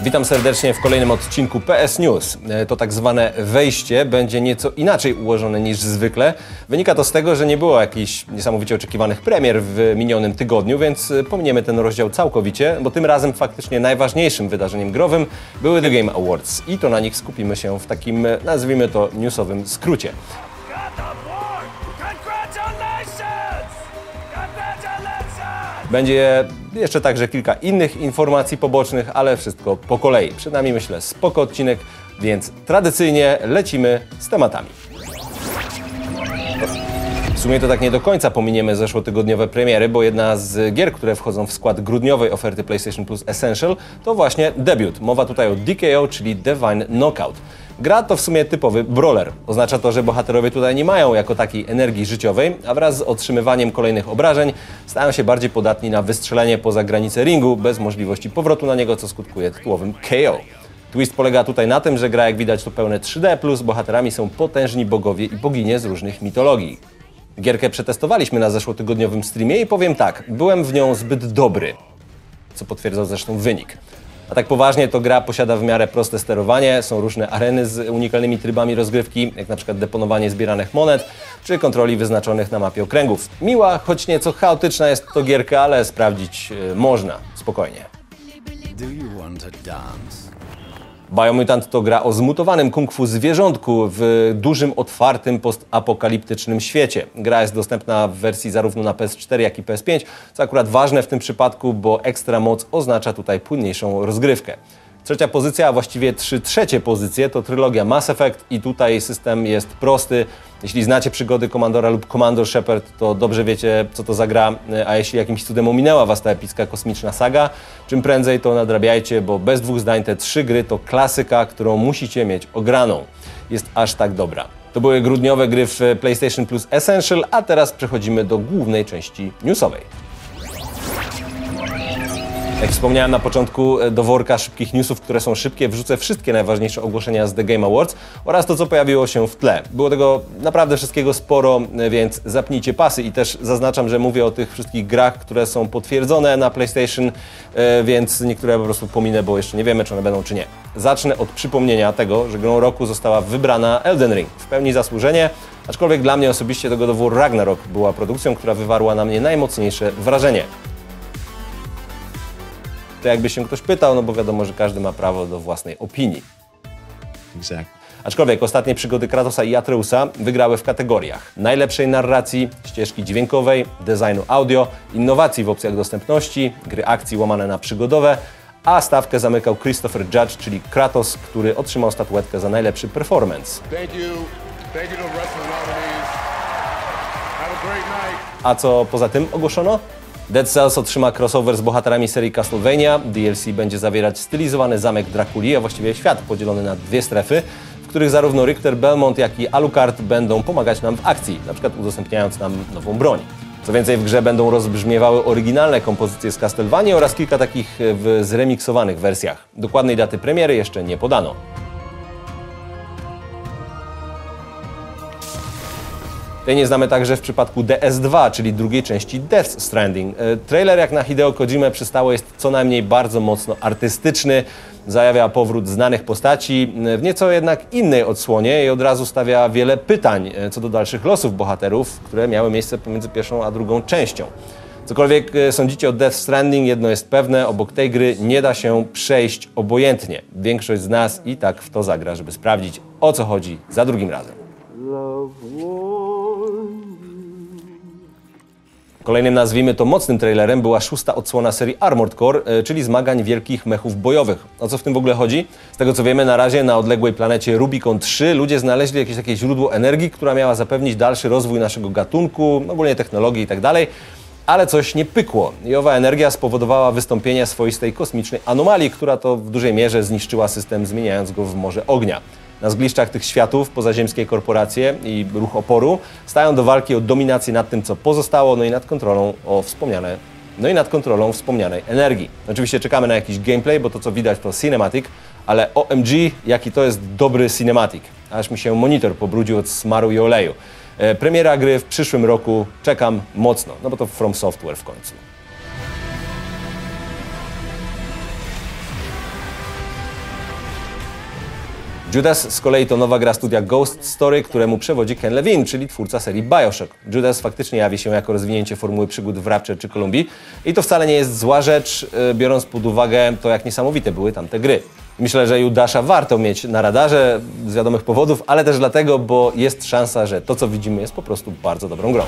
Witam serdecznie w kolejnym odcinku PS News. To tak zwane wejście będzie nieco inaczej ułożone niż zwykle. Wynika to z tego, że nie było jakichś niesamowicie oczekiwanych premier w minionym tygodniu, więc pominiemy ten rozdział całkowicie, bo tym razem faktycznie najważniejszym wydarzeniem growym były The Game Awards i to na nich skupimy się w takim, nazwijmy to, newsowym skrócie. Będzie jeszcze także kilka innych informacji pobocznych, ale wszystko po kolei. Przed nami, myślę, spoko odcinek, więc tradycyjnie lecimy z tematami. W sumie to tak nie do końca pominiemy zeszłotygodniowe premiery, bo jedna z gier, które wchodzą w skład grudniowej oferty PlayStation Plus Essential, to właśnie debiut. Mowa tutaj o DKO, czyli Divine Knockout. Gra to w sumie typowy brawler. Oznacza to, że bohaterowie tutaj nie mają jako takiej energii życiowej, a wraz z otrzymywaniem kolejnych obrażeń stają się bardziej podatni na wystrzelenie poza granicę ringu, bez możliwości powrotu na niego, co skutkuje tytułowym KO. Twist polega tutaj na tym, że gra, jak widać, to pełne 3D+, bohaterami są potężni bogowie i boginie z różnych mitologii. Gierkę przetestowaliśmy na zeszłotygodniowym streamie i powiem tak, byłem w nią zbyt dobry, co potwierdzał zresztą wynik. A tak poważnie, to gra posiada w miarę proste sterowanie, są różne areny z unikalnymi trybami rozgrywki, jak na przykład deponowanie zbieranych monet, czy kontroli wyznaczonych na mapie okręgów. Miła, choć nieco chaotyczna jest to gierka, ale sprawdzić można, spokojnie. Biomutant to gra o zmutowanym kung fu zwierzątku w dużym, otwartym, postapokaliptycznym świecie. Gra jest dostępna w wersji zarówno na PS4, jak i PS5, co akurat ważne w tym przypadku, bo ekstra moc oznacza tutaj płynniejszą rozgrywkę. Trzecia pozycja, a właściwie 3 trzecie pozycje to trylogia Mass Effect i tutaj system jest prosty. Jeśli znacie przygody Commandora lub Commander Shepard, to dobrze wiecie, co to za gra, a jeśli jakimś cudem ominęła was ta epicka kosmiczna saga, czym prędzej to nadrabiajcie, bo bez dwóch zdań te 3 gry to klasyka, którą musicie mieć ograną. Jest aż tak dobra. To były grudniowe gry w PlayStation Plus Essential, a teraz przechodzimy do głównej części newsowej. Jak wspomniałem na początku, do worka szybkich newsów, które są szybkie, wrzucę wszystkie najważniejsze ogłoszenia z The Game Awards oraz to, co pojawiło się w tle. Było tego naprawdę wszystkiego sporo, więc zapnijcie pasy i też zaznaczam, że mówię o tych wszystkich grach, które są potwierdzone na PlayStation, więc niektóre po prostu pominę, bo jeszcze nie wiemy, czy one będą, czy nie. Zacznę od przypomnienia tego, że grą roku została wybrana Elden Ring. W pełni zasłużenie, aczkolwiek dla mnie osobiście to God of War Ragnarok była produkcją, która wywarła na mnie najmocniejsze wrażenie. To jakby się ktoś pytał, no bo wiadomo, że każdy ma prawo do własnej opinii. Exactly. Aczkolwiek ostatnie przygody Kratosa i Atreusa wygrały w kategoriach najlepszej narracji, ścieżki dźwiękowej, designu audio, innowacji w opcjach dostępności, gry akcji łamane na przygodowe, a stawkę zamykał Christopher Judge, czyli Kratos, który otrzymał statuetkę za najlepszy performance. Thank you to wrestling nominees. Have a great night. A co poza tym ogłoszono? Dead Cells otrzyma crossover z bohaterami serii Castlevania. DLC będzie zawierać stylizowany zamek Drakuli, a właściwie świat podzielony na 2 strefy, w których zarówno Richter, Belmont, jak i Alucard będą pomagać nam w akcji, na przykład udostępniając nam nową broń. Co więcej, w grze będą rozbrzmiewały oryginalne kompozycje z Castlevanii oraz kilka takich w zremiksowanych wersjach. Dokładnej daty premiery jeszcze nie podano. Tej nie znamy także w przypadku DS2, czyli drugiej części Death Stranding. Trailer jak na Hideo Kojimę przystało jest co najmniej bardzo mocno artystyczny, zajawia powrót znanych postaci w nieco jednak innej odsłonie i od razu stawia wiele pytań co do dalszych losów bohaterów, które miały miejsce pomiędzy pierwszą a drugą częścią. Cokolwiek sądzicie o Death Stranding, jedno jest pewne, obok tej gry nie da się przejść obojętnie. Większość z nas i tak w to zagra, żeby sprawdzić, o co chodzi za drugim razem. Kolejnym, nazwijmy to, mocnym trailerem była 6. odsłona serii Armored Core, czyli zmagań wielkich mechów bojowych. O co w tym w ogóle chodzi? Z tego co wiemy, na razie na odległej planecie Rubicon 3 ludzie znaleźli jakieś takie źródło energii, która miała zapewnić dalszy rozwój naszego gatunku, ogólnie technologii itd. Ale coś nie pykło i owa energia spowodowała wystąpienie swoistej kosmicznej anomalii, która to w dużej mierze zniszczyła system, zmieniając go w morze ognia. Na zgliszczach tych światów pozaziemskie korporacje i ruch oporu stają do walki o dominację nad tym, co pozostało, no i nad kontrolą wspomnianej energii. Oczywiście czekamy na jakiś gameplay, bo to co widać to cinematic, ale OMG, jaki to jest dobry cinematic. Aż mi się monitor pobrudził od smaru i oleju. Premiera gry w przyszłym roku, czekam mocno, no bo to From Software w końcu. Judas z kolei to nowa gra studia Ghost Story, któremu przewodzi Ken Levine, czyli twórca serii BioShock. Judas faktycznie jawi się jako rozwinięcie formuły przygód w Rapture czy Columbii i to wcale nie jest zła rzecz, biorąc pod uwagę to, jak niesamowite były tamte gry. Myślę, że Judasza warto mieć na radarze z wiadomych powodów, ale też dlatego, bo jest szansa, że to, co widzimy, jest po prostu bardzo dobrą grą.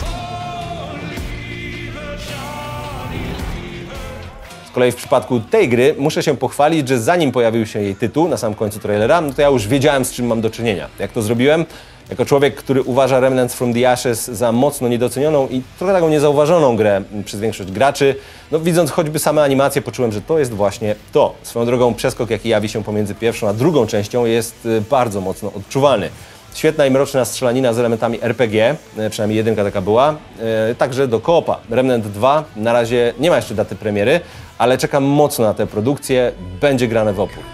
Z kolei w przypadku tej gry muszę się pochwalić, że zanim pojawił się jej tytuł na sam końcu trailera, no to ja już wiedziałem, z czym mam do czynienia. Jak to zrobiłem? Jako człowiek, który uważa Remnants from the Ashes za mocno niedocenioną i trochę taką niezauważoną grę przez większość graczy, no widząc choćby same animacje, poczułem, że to jest właśnie to. Swoją drogą przeskok, jaki jawi się pomiędzy pierwszą a drugą częścią, jest bardzo mocno odczuwalny. Świetna i mroczna strzelanina z elementami RPG, przynajmniej jedynka taka była, także do koopa. Remnant 2 na razie nie ma jeszcze daty premiery, ale czekam mocno na tę produkcję, będzie grane w opór.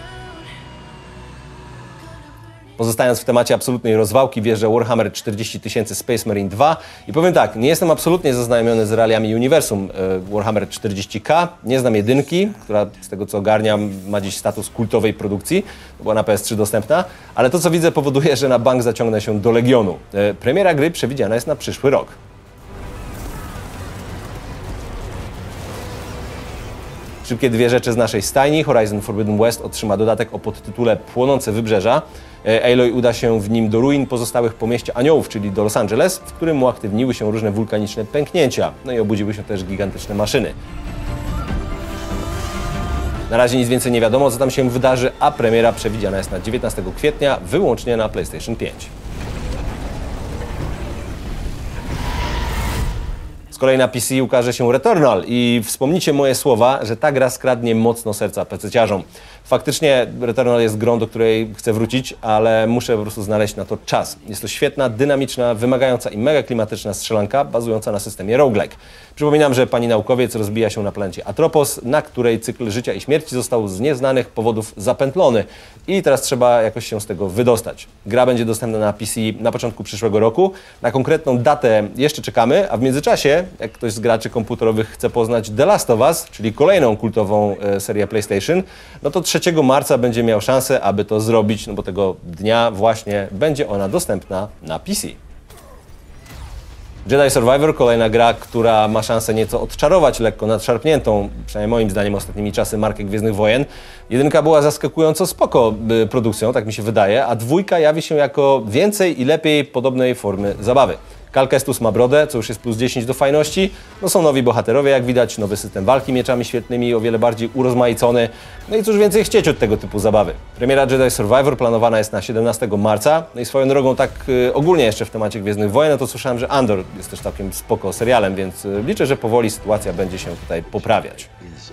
Pozostając w temacie absolutnej rozwałki, wjeżdża Warhammer 40 000 Space Marine 2 i powiem tak, nie jestem absolutnie zaznajomiony z realiami uniwersum Warhammer 40K, nie znam jedynki, która z tego co ogarniam ma dziś status kultowej produkcji, była na PS3 dostępna, ale to co widzę powoduje, że na bank zaciągnę się do Legionu. Premiera gry przewidziana jest na przyszły rok. Szybkie dwie rzeczy z naszej stajni. Horizon Forbidden West otrzyma dodatek o podtytule Płonące Wybrzeża. Aloy uda się w nim do ruin pozostałych po mieście Aniołów, czyli do Los Angeles, w którym uaktywniły się różne wulkaniczne pęknięcia. No i obudziły się też gigantyczne maszyny. Na razie nic więcej nie wiadomo, co tam się wydarzy, a premiera przewidziana jest na 19 kwietnia, wyłącznie na PlayStation 5. Z kolei na PC ukaże się Returnal i wspomnijcie moje słowa, że ta gra skradnie mocno serca PC-ciarzom. Faktycznie Returnal jest grą, do której chcę wrócić, ale muszę po prostu znaleźć na to czas. Jest to świetna, dynamiczna, wymagająca i mega klimatyczna strzelanka bazująca na systemie roguelike. Przypominam, że pani naukowiec rozbija się na planecie Atropos, na której cykl życia i śmierci został z nieznanych powodów zapętlony i teraz trzeba jakoś się z tego wydostać. Gra będzie dostępna na PC na początku przyszłego roku. Na konkretną datę jeszcze czekamy, a w międzyczasie, jak ktoś z graczy komputerowych chce poznać The Last of Us, czyli kolejną kultową serię PlayStation, no to 3 marca będzie miał szansę, aby to zrobić, no bo tego dnia właśnie będzie ona dostępna na PC. Jedi Survivor, kolejna gra, która ma szansę nieco odczarować lekko nadszarpniętą, przynajmniej moim zdaniem ostatnimi czasy, markę Gwiezdnych Wojen. Jedynka była zaskakująco spoko produkcją, tak mi się wydaje, a dwójka jawi się jako więcej i lepiej podobnej formy zabawy. Cal Kestis ma brodę, co już jest plus 10 do fajności. No są nowi bohaterowie, jak widać, nowy system walki mieczami świetnymi, o wiele bardziej urozmaicony. No i cóż więcej chcieć od tego typu zabawy. Premiera Jedi Survivor planowana jest na 17 marca. No i swoją drogą tak ogólnie jeszcze w temacie Gwiezdnych Wojen, no to słyszałem, że Andor jest też całkiem spoko serialem, więc liczę, że powoli sytuacja będzie się tutaj poprawiać.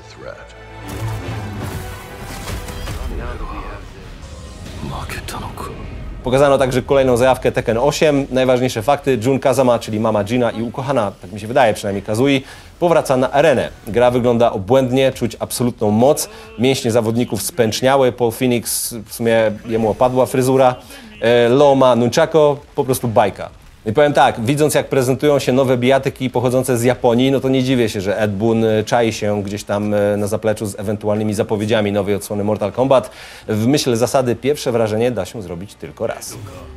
Pokazano także kolejną zajawkę Tekken 8. Najważniejsze fakty: Jun Kazama, czyli mama Gina i ukochana, tak mi się wydaje przynajmniej, Kazui, powraca na arenę. Gra wygląda obłędnie, czuć absolutną moc. Mięśnie zawodników spęczniały, Paul Phoenix, w sumie jemu opadła fryzura. Loma Nunchako, po prostu bajka. I powiem tak, widząc jak prezentują się nowe bijatyki pochodzące z Japonii, no to nie dziwię się, że Ed Boon czai się gdzieś tam na zapleczu z ewentualnymi zapowiedziami nowej odsłony Mortal Kombat. W myśl zasady pierwsze wrażenie da się zrobić tylko raz.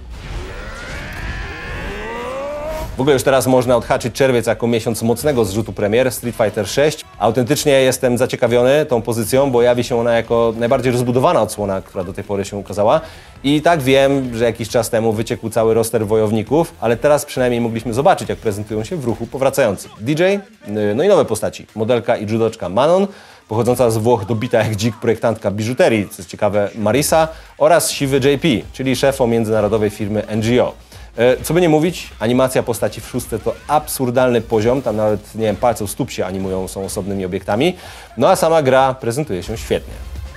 W ogóle już teraz można odhaczyć czerwiec jako miesiąc mocnego zrzutu premier Street Fighter 6. Autentycznie jestem zaciekawiony tą pozycją, bo jawi się ona jako najbardziej rozbudowana odsłona, która do tej pory się ukazała. I tak wiem, że jakiś czas temu wyciekł cały roster wojowników, ale teraz przynajmniej mogliśmy zobaczyć, jak prezentują się w ruchu powracający DJ, no i nowe postaci. Modelka i judoczka Manon, pochodząca z Włoch dobita jak dzik projektantka biżuterii, co jest ciekawe, Marisa, oraz siwy JP, czyli szef międzynarodowej firmy NGO. Co by nie mówić, animacja postaci w szóstce to absurdalny poziom, tam nawet, nie wiem, palce u stóp się animują, są osobnymi obiektami, no a sama gra prezentuje się świetnie.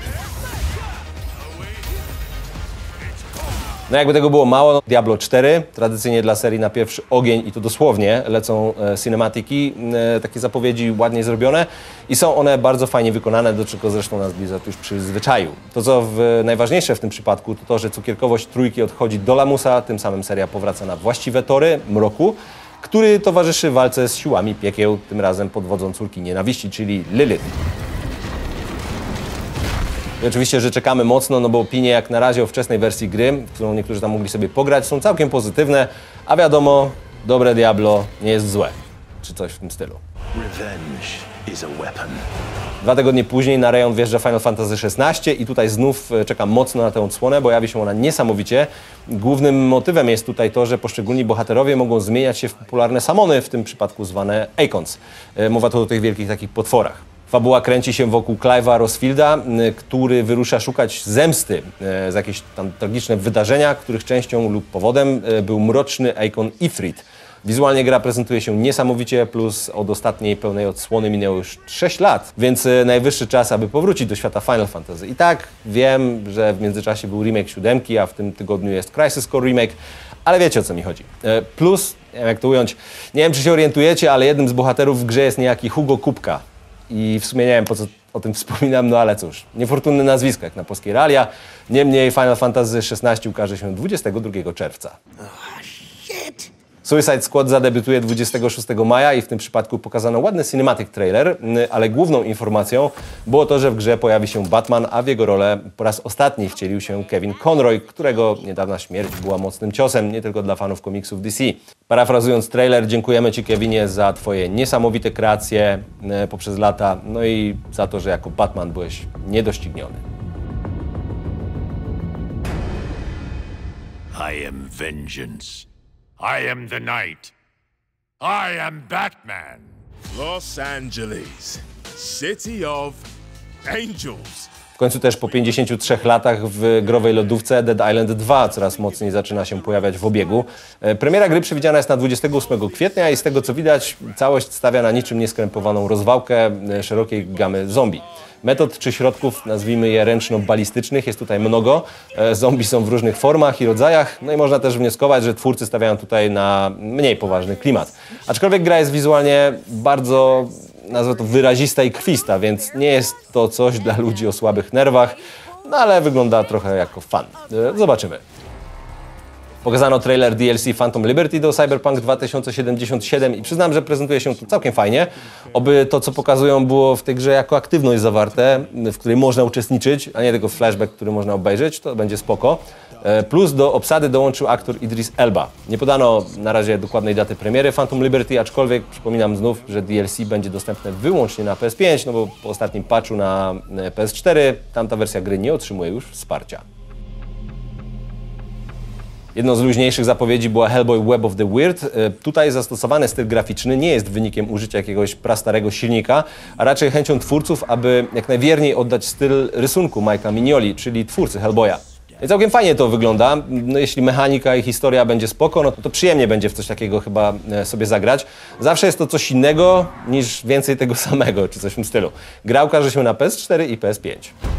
No jakby tego było mało, Diablo 4, tradycyjnie dla serii na pierwszy ogień i to dosłownie lecą cinematiki, takie zapowiedzi ładnie zrobione i są one bardzo fajnie wykonane, do czego zresztą nas Blizzard już przyzwyczaił. To co najważniejsze w tym przypadku to to, że cukierkowość trójki odchodzi do lamusa, tym samym seria powraca na właściwe tory mroku, który towarzyszy walce z siłami piekieł, tym razem pod wodzą córki nienawiści, czyli Lilith. I oczywiście, że czekamy mocno, no bo opinie jak na razie o wczesnej wersji gry, w którą niektórzy tam mogli sobie pograć, są całkiem pozytywne, a wiadomo, dobre Diablo nie jest złe, czy coś w tym stylu. Revenge is a weapon. 2 tygodnie później na rejon wjeżdża Final Fantasy XVI i tutaj znów czekam mocno na tę odsłonę, bo jawi się ona niesamowicie. Głównym motywem jest tutaj to, że poszczególni bohaterowie mogą zmieniać się w popularne samony, w tym przypadku zwane Eikons. Mowa tu o tych wielkich takich potworach. Fabuła kręci się wokół Clive'a Rosfielda, który wyrusza szukać zemsty za jakieś tam tragiczne wydarzenia, których częścią lub powodem był mroczny Eikon Ifrit. Wizualnie gra prezentuje się niesamowicie, plus od ostatniej pełnej odsłony minęło już 6 lat, więc najwyższy czas, aby powrócić do świata Final Fantasy. I tak, wiem, że w międzyczasie był remake 7, a w tym tygodniu jest Crisis Core remake, ale wiecie, o co mi chodzi. Plus, nie wiem jak to ująć, nie wiem czy się orientujecie, ale jednym z bohaterów w grze jest niejaki Hugo Kupka. I w sumie nie wiem po co o tym wspominam, no ale cóż, niefortunne nazwisko jak na polskie realia. Niemniej Final Fantasy XVI ukaże się 22 czerwca. Suicide Squad zadebiutuje 26 maja i w tym przypadku pokazano ładny cinematic trailer, ale główną informacją było to, że w grze pojawi się Batman, a w jego rolę po raz ostatni wcielił się Kevin Conroy, którego niedawna śmierć była mocnym ciosem, nie tylko dla fanów komiksów DC. Parafrazując trailer, dziękujemy Ci, Kevinie, za Twoje niesamowite kreacje poprzez lata, no i za to, że jako Batman byłeś niedościgniony. I am vengeance. I am the Knight. I am Batman. Los Angeles, City of Angels. W końcu też po 53 latach w growej lodówce Dead Island 2 coraz mocniej zaczyna się pojawiać w obiegu. Premiera gry przewidziana jest na 28 kwietnia i z tego co widać całość stawia na niczym nieskrępowaną rozwałkę szerokiej gamy zombie. Metod czy środków, nazwijmy je ręczno-balistycznych, jest tutaj mnogo. Zombie są w różnych formach i rodzajach, no i można też wnioskować, że twórcy stawiają tutaj na mniej poważny klimat. Aczkolwiek gra jest wizualnie bardzo, nazwę to, wyrazista i krwista, więc nie jest to coś dla ludzi o słabych nerwach, no ale wygląda trochę jako fan. Zobaczymy. Pokazano trailer DLC Phantom Liberty do Cyberpunk 2077 i przyznam, że prezentuje się to całkiem fajnie. Oby to, co pokazują, było w tej grze jako aktywność zawarte, w której można uczestniczyć, a nie tylko flashback, który można obejrzeć, to będzie spoko. Plus do obsady dołączył aktor Idris Elba. Nie podano na razie dokładnej daty premiery Phantom Liberty, aczkolwiek przypominam znów, że DLC będzie dostępne wyłącznie na PS5, no bo po ostatnim patchu na PS4 tamta wersja gry nie otrzymuje już wsparcia. Jedną z luźniejszych zapowiedzi była Hellboy Web of the Weird. Tutaj zastosowany styl graficzny nie jest wynikiem użycia jakiegoś prastarego silnika, a raczej chęcią twórców, aby jak najwierniej oddać styl rysunku Mike'a Mignoli, czyli twórcy Hellboya. I całkiem fajnie to wygląda. No, jeśli mechanika i historia będzie spoko, no to przyjemnie będzie w coś takiego chyba sobie zagrać. Zawsze jest to coś innego niż więcej tego samego, czy coś w tym stylu. Gra ukaże się na PS4 i PS5.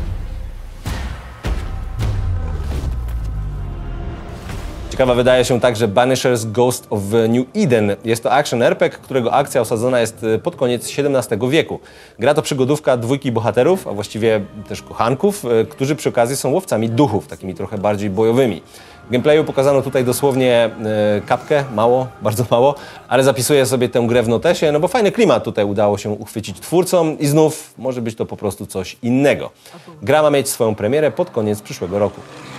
Ciekawa wydaje się także Banishers Ghost of New Eden. Jest to action RPG, którego akcja osadzona jest pod koniec XVII wieku. Gra to przygodówka dwójki bohaterów, a właściwie też kochanków, którzy przy okazji są łowcami duchów, takimi trochę bardziej bojowymi. W gameplayu pokazano tutaj dosłownie kapkę, mało, bardzo mało, ale zapisuję sobie tę grę w notesie, no bo fajny klimat tutaj udało się uchwycić twórcom i znów może być to po prostu coś innego. Gra ma mieć swoją premierę pod koniec przyszłego roku.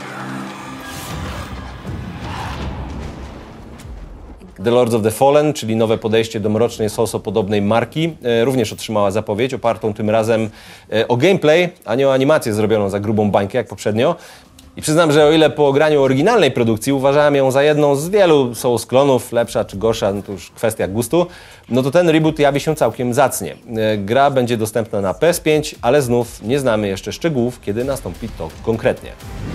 The Lords of the Fallen, czyli nowe podejście do mrocznej Souls-podobnej marki, również otrzymała zapowiedź opartą tym razem o gameplay, a nie o animację zrobioną za grubą bańkę jak poprzednio. I przyznam, że o ile po ograniu oryginalnej produkcji uważałem ją za jedną z wielu Souls-klonów, lepsza czy gorsza, no to już kwestia gustu, no to ten reboot jawi się całkiem zacnie. Gra będzie dostępna na PS5, ale znów nie znamy jeszcze szczegółów, kiedy nastąpi to konkretnie.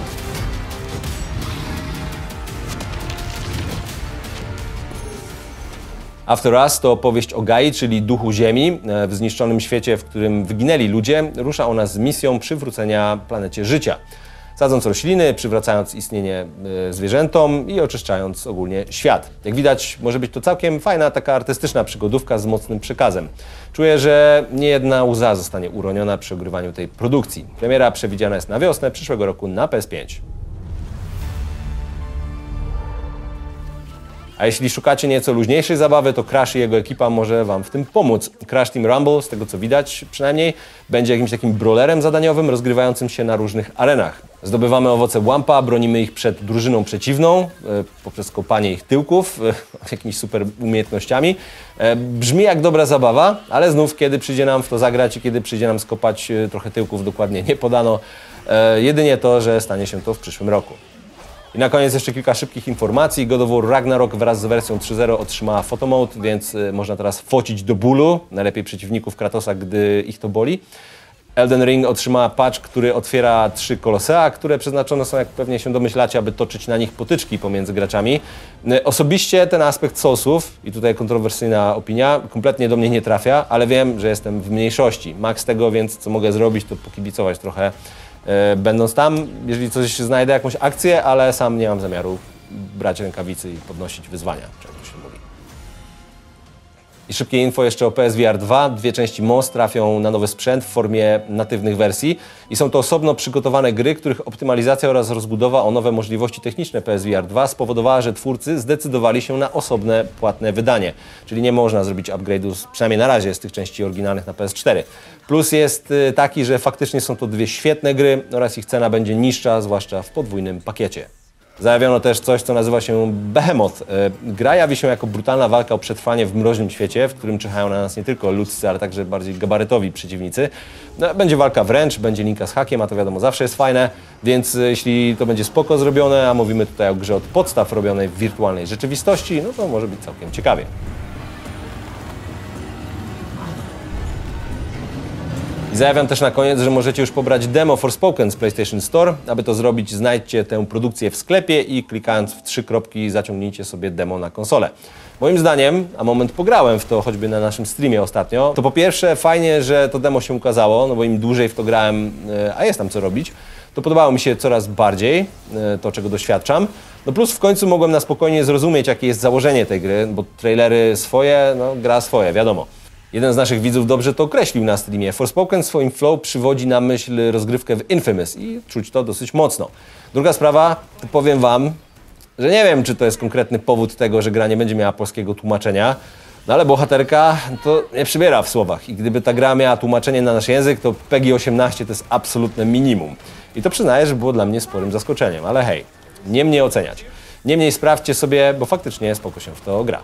After Us to opowieść o Gai, czyli duchu Ziemi. W zniszczonym świecie, w którym wyginęli ludzie, rusza ona z misją przywrócenia planecie życia. Sadząc rośliny, przywracając istnienie zwierzętom i oczyszczając ogólnie świat. Jak widać, może być to całkiem fajna, taka artystyczna przygodówka z mocnym przekazem. Czuję, że nie jedna łza zostanie uroniona przy ogrywaniu tej produkcji. Premiera przewidziana jest na wiosnę przyszłego roku na PS5. A jeśli szukacie nieco luźniejszej zabawy, to Crash i jego ekipa może Wam w tym pomóc. Crash Team Rumble, z tego co widać przynajmniej, będzie jakimś takim brawlerem zadaniowym rozgrywającym się na różnych arenach. Zdobywamy owoce Wampa, bronimy ich przed drużyną przeciwną poprzez kopanie ich tyłków jakimiś super umiejętnościami. Brzmi jak dobra zabawa, ale znów kiedy przyjdzie nam w to zagrać i kiedy przyjdzie nam skopać trochę tyłków, dokładnie nie podano. Jedynie to, że stanie się to w przyszłym roku. I na koniec jeszcze kilka szybkich informacji. God of War Ragnarok wraz z wersją 3.0 otrzymała photomode, więc można teraz focić do bólu, najlepiej przeciwników Kratosa, gdy ich to boli. Elden Ring otrzymała patch, który otwiera 3 kolosea, które przeznaczone są, jak pewnie się domyślacie, aby toczyć na nich potyczki pomiędzy graczami. Osobiście ten aspekt Soulsów, i tutaj kontrowersyjna opinia, kompletnie do mnie nie trafia, ale wiem, że jestem w mniejszości. Max tego, więc co mogę zrobić, to pokibicować trochę będąc tam, jeżeli coś znajdę, jakąś akcję, ale sam nie mam zamiaru brać rękawicy i podnosić wyzwania, jak to się mówi. I szybkie info jeszcze o PSVR 2. 2 części MOS trafią na nowy sprzęt w formie natywnych wersji i są to osobno przygotowane gry, których optymalizacja oraz rozbudowa o nowe możliwości techniczne PSVR 2 spowodowała, że twórcy zdecydowali się na osobne, płatne wydanie. Czyli nie można zrobić upgrade'u, przynajmniej na razie, z tych części oryginalnych na PS4. Plus jest taki, że faktycznie są to 2 świetne gry oraz ich cena będzie niższa, zwłaszcza w podwójnym pakiecie. Zajawiono też coś, co nazywa się Behemoth. Gra jawi się jako brutalna walka o przetrwanie w mroźnym świecie, w którym czyhają na nas nie tylko ludzcy, ale także bardziej gabarytowi przeciwnicy. No, będzie walka wręcz, będzie linka z hakiem, a to wiadomo zawsze jest fajne, więc jeśli to będzie spoko zrobione, a mówimy tutaj o grze od podstaw robionej w wirtualnej rzeczywistości, no to może być całkiem ciekawie. I zajawiam też na koniec, że możecie już pobrać demo Forspoken z PlayStation Store. Aby to zrobić, znajdźcie tę produkcję w sklepie i klikając w 3 kropki zaciągnijcie sobie demo na konsolę. Moim zdaniem, a moment pograłem w to choćby na naszym streamie ostatnio, to po pierwsze fajnie, że to demo się ukazało, no bo im dłużej w to grałem, a jest tam co robić, to podobało mi się coraz bardziej to, czego doświadczam. No plus w końcu mogłem na spokojnie zrozumieć, jakie jest założenie tej gry, bo trailery swoje, no gra swoje, wiadomo. Jeden z naszych widzów dobrze to określił na streamie. Forspoken swoim flow przywodzi na myśl rozgrywkę w Infamous i czuć to dosyć mocno. Druga sprawa, to powiem Wam, że nie wiem, czy to jest konkretny powód tego, że gra nie będzie miała polskiego tłumaczenia, no ale bohaterka to nie przybiera w słowach i gdyby ta gra miała tłumaczenie na nasz język, to PEGI 18 to jest absolutne minimum. I to przyznaję, że było dla mnie sporym zaskoczeniem, ale hej, nie mnie oceniać. Niemniej sprawdźcie sobie, bo faktycznie spoko się w to gra.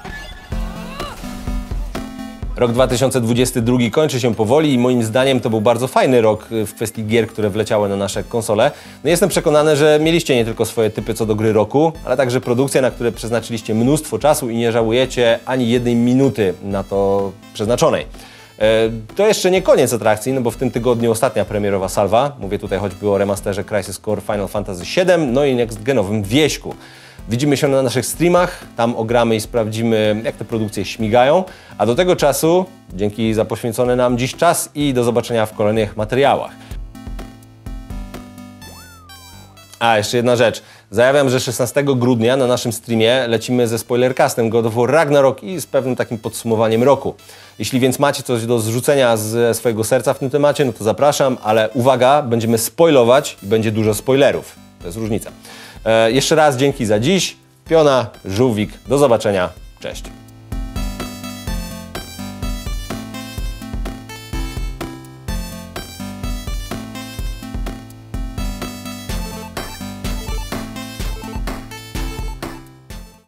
Rok 2022 kończy się powoli i moim zdaniem to był bardzo fajny rok w kwestii gier, które wleciały na nasze konsole. No jestem przekonany, że mieliście nie tylko swoje typy co do gry roku, ale także produkcje, na które przeznaczyliście mnóstwo czasu i nie żałujecie ani jednej minuty na to przeznaczonej. To jeszcze nie koniec atrakcji, no bo w tym tygodniu ostatnia premierowa salwa. Mówię tutaj choćby o remasterze Crisis Core Final Fantasy VII, no i next-genowym Wieśku. Widzimy się na naszych streamach, tam ogramy i sprawdzimy, jak te produkcje śmigają. A do tego czasu, dzięki za poświęcony nam dziś czas i do zobaczenia w kolejnych materiałach. A, jeszcze jedna rzecz. Zajawiam, że 16 grudnia na naszym streamie lecimy ze spoilercastem God of War Ragnarok i z pewnym takim podsumowaniem roku. Jeśli więc macie coś do zrzucenia ze swojego serca w tym temacie, no to zapraszam, ale uwaga, będziemy spoilować i będzie dużo spoilerów. To jest różnica. Jeszcze raz dzięki za dziś. Piona, Żółwik, do zobaczenia. Cześć.